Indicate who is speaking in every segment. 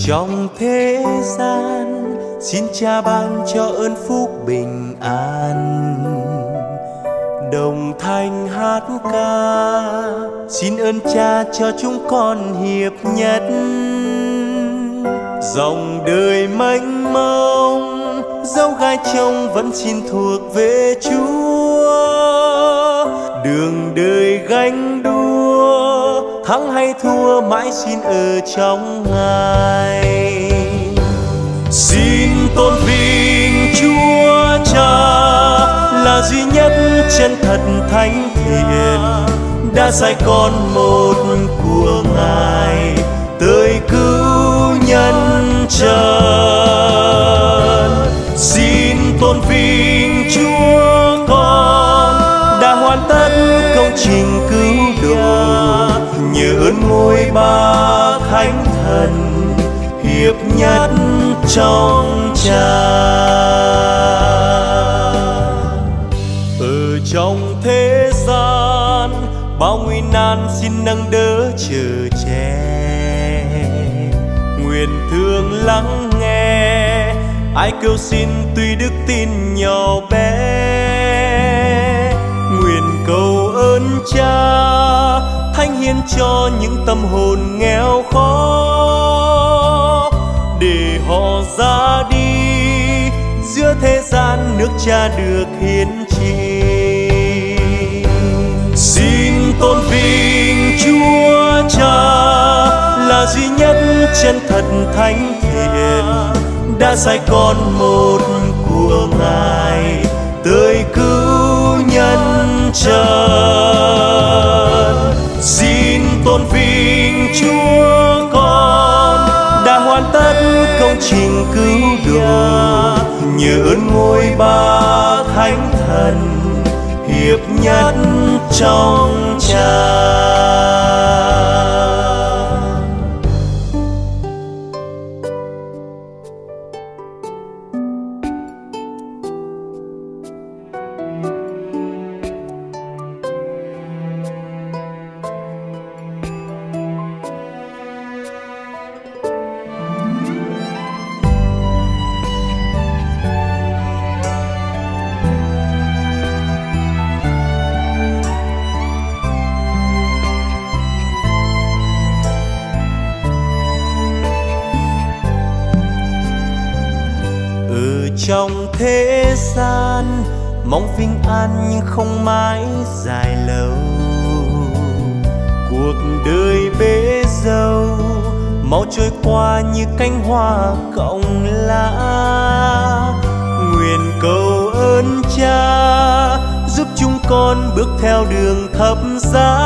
Speaker 1: trong thế gian, xin Cha ban cho ơn phúc bình an. Đồng thanh hát ca, xin ơn Cha cho chúng con hiệp nhất. Dòng đời mênh mông, dấu gai trông vẫn xin thuộc về Chúa. Đường đời gánh đua, thắng hay thua mãi xin ở trong Ngài. Xin tôn vinh Chúa Cha là duy nhất chân thật thánh thiện, đã sai con một của Ngài tới cứu nhân trần. Xin tôn vinh Chúa Con đã hoàn tất công trình cứu độ, nhờ ơn ngôi Ba Thánh Thần hiệp nhất trong Cha. Ở trong thế gian bao nguy nan xin nâng đỡ chở che, nguyện thương lắng nghe ai kêu xin tuy đức tin nhỏ bé. Nguyện cầu ơn Cha thánh hiến cho những tâm hồn nghèo khó, để họ ra đi giữa thế gian nước Cha được hiến trị. Xin tôn vinh Chúa Cha là duy nhất chân thật thánh thiện, đã sai con một của Ngài tới cứu nhân trần. Xin tôn vinh Chúa Con đã hoàn tất công trình cứu độ, nhờ ơn ngôi Ba Thánh Thần hiệp nhất trong Cha. Trong thế gian mong vinh an nhưng không mãi dài lâu, cuộc đời bế dâu mau trôi qua như cánh hoa cọng lá. Nguyện cầu ơn Cha giúp chúng con bước theo đường thập giá,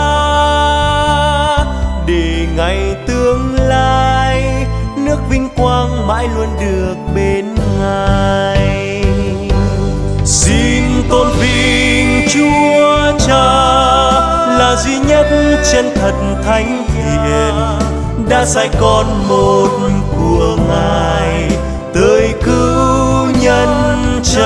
Speaker 1: để ngày tương lai nước vinh quang mãi luôn được bên Ngài. Xin tôn vinh Chúa Cha là duy nhất chân thật thánh thiện, đã sai con một của Ngài tới cứu nhân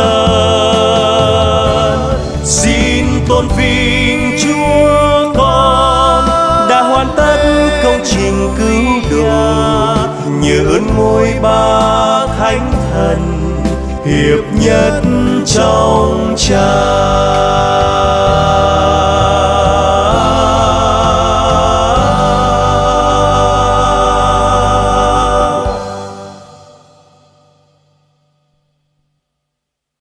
Speaker 1: trần. Xin tôn vinh Chúa Con đã hoàn tất công trình cứu độ, nhờ ơn ngôi Ba Thánh Thần hiệp nhất trong Cha.